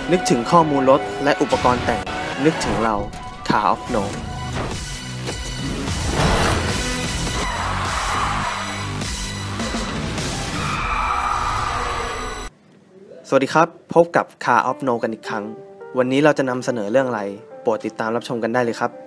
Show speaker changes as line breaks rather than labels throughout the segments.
นึกถึงข้อมูลรถและอุปกรณ์แต่งนึกถึงเรา Car of No สวัสดีครับพบกับ Car of No กันอีกครั้งวันนี้เราจะนำเสนอเรื่องอะไรโปรดติดตามรับชมกันได้เลยครับ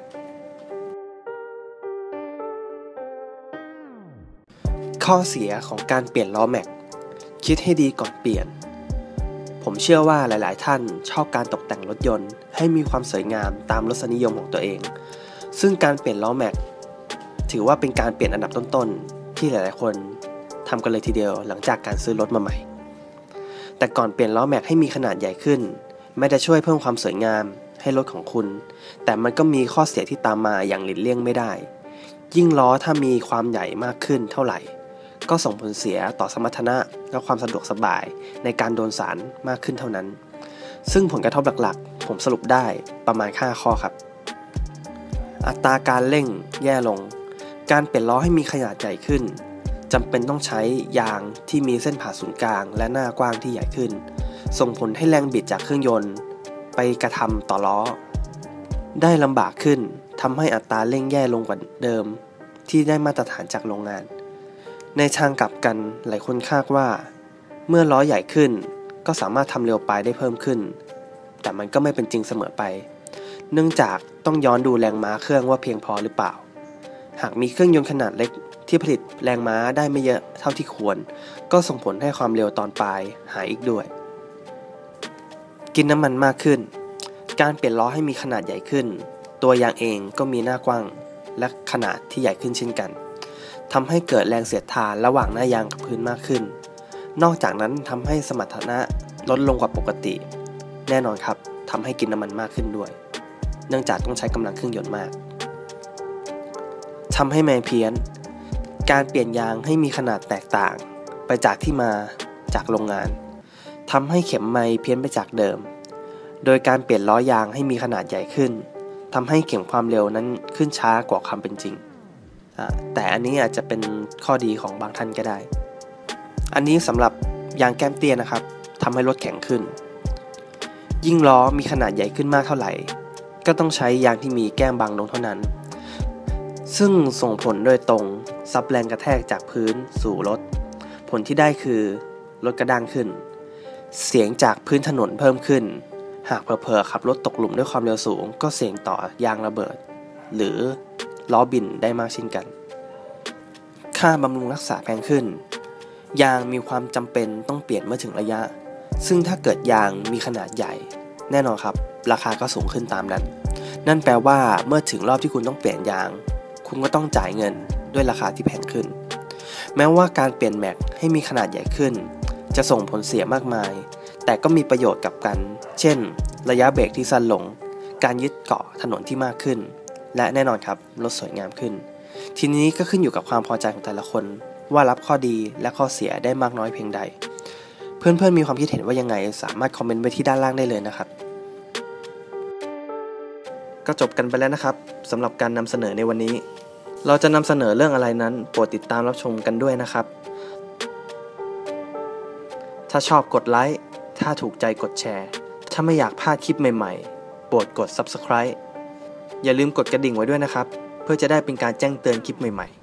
ข้อเสียของการเปลี่ยนล้อแม็กคิดให้ดีก่อนเปลี่ยนผมเชื่อว่าหลายๆท่านชอบการตกแต่งรถยนต์ให้มีความสวยงามตามรสนิยมของตัวเองซึ่งการเปลี่ยนล้อแม็กถือว่าเป็นการเปลี่ยนอันดับต้นๆที่หลายๆคนทำกันเลยทีเดียวหลังจากการซื้อรถมาใหม่แต่ก่อนเปลี่ยนล้อแม็กให้มีขนาดใหญ่ขึ้นแม้จะช่วยเพิ่มความสวยงามให้รถของคุณแต่มันก็มีข้อเสียที่ตามมาอย่างหลีกเลี่ยงไม่ได้ยิ่งล้อถ้ามีความใหญ่มากขึ้นเท่าไหร่ก็ส่งผลเสียต่อสมรรถนะและความสะดวกสบายในการโดนสารมากขึ้นเท่านั้นซึ่งผลกระทบหลักๆผมสรุปได้ประมาณ5ข้อครับอัตราการเร่งแย่ลงการเปลี่ยนล้อให้มีขนาดใหญ่ขึ้นจำเป็นต้องใช้ยางที่มีเส้นผ่าศูนย์กลางและหน้ากว้างที่ใหญ่ขึ้นส่งผลให้แรงบิดจากเครื่องยนต์ไปกระทำต่อล้อได้ลำบากขึ้นทำให้อัตราเร่งแย่ลงกว่าเดิมที่ได้มาตรฐานจากโรงงานในทางกลับกันหลายคนคาดว่าเมื่อล้อใหญ่ขึ้นก็สามารถทำเร็วไปได้เพิ่มขึ้นแต่มันก็ไม่เป็นจริงเสมอไปเนื่องจากต้องย้อนดูแรงม้าเครื่องว่าเพียงพอหรือเปล่าหากมีเครื่องยนต์ขนาดเล็กที่ผลิตแรงม้าได้ไม่เยอะเท่าที่ควรก็ส่งผลให้ความเร็วตอนปลายหายอีกด้วยกินน้ำมันมากขึ้นการเปลี่ยนล้อให้มีขนาดใหญ่ขึ้นตัวยางเองก็มีหน้ากว้างและขนาดที่ใหญ่ขึ้นเช่นกันทำให้เกิดแรงเสียดทานระหว่างหน้ายางกับพื้นมากขึ้นนอกจากนั้นทำให้สมรรถนะลดลงกว่าปกติแน่นอนครับทำให้กินน้ำมันมากขึ้นด้วยเนื่องจากต้องใช้กำลังเครื่องยนต์มากทำให้ไมล์เพี้ยนการเปลี่ยนยางให้มีขนาดแตกต่างไปจากที่มาจากโรงงานทำให้เข็มไมล์เพี้ยนไปจากเดิมโดยการเปลี่ยนล้อยางให้มีขนาดใหญ่ขึ้นทำให้เข็มความเร็วนั้นขึ้นช้ากว่าความเป็นจริงแต่อันนี้อาจจะเป็นข้อดีของบางท่านก็ได้อันนี้สำหรับยางแก้มเตี้ยนะครับทำให้รถแข็งขึ้นยิ่งล้อมีขนาดใหญ่ขึ้นมากเท่าไหร่ก็ต้องใช้ยางที่มีแก้มบางลงเท่านั้นซึ่งส่งผลโดยตรงซับแรงกระแทกจากพื้นสู่รถผลที่ได้คือรถกระด้างขึ้นเสียงจากพื้นถนนเพิ่มขึ้นหากเผลอๆขับรถตกหลุมด้วยความเร็วสูงก็เสี่ยงต่อยางระเบิดหรือล้อบินได้มากเช่นกันค่าบำรุงรักษาแพงขึ้นยางมีความจำเป็นต้องเปลี่ยนเมื่อถึงระยะซึ่งถ้าเกิดยางมีขนาดใหญ่แน่นอนครับราคาก็สูงขึ้นตามนั้นนั่นแปลว่าเมื่อถึงรอบที่คุณต้องเปลี่ยนยางคุณก็ต้องจ่ายเงินด้วยราคาที่แพงขึ้นแม้ว่าการเปลี่ยนแม็กให้มีขนาดใหญ่ขึ้นจะส่งผลเสียมากมายแต่ก็มีประโยชน์กับกันเช่นระยะเบรกที่สั้นลงการยึดเกาะถนนที่มากขึ้นและแน่นอนครับรถสวยงามขึ้นทีนี้ก็ขึ้นอยู่กับความพอใจของแต่ละคนว่ารับข้อดีและข้อเสียได้มากน้อยเพียงใดเพื่อนๆมีความคิดเห็นว่ายังไงสามารถคอมเมนต์ไว้ที่ด้านล่างได้เลยนะครับก็จบกันไปแล้วนะครับสำหรับการนำเสนอในวันนี้เราจะนำเสนอเรื่องอะไรนั้นโปรดติดตามรับชมกันด้วยนะครับถ้าชอบกดไลค์ถ้าถูกใจกดแชร์ถ้าไม่อยากพลาดคลิปใหม่ๆโปรดกด Subscribe อย่าลืมกดกระดิ่งไว้ด้วยนะครับเพื่อจะได้เป็นการแจ้งเตือนคลิปใหม่ๆ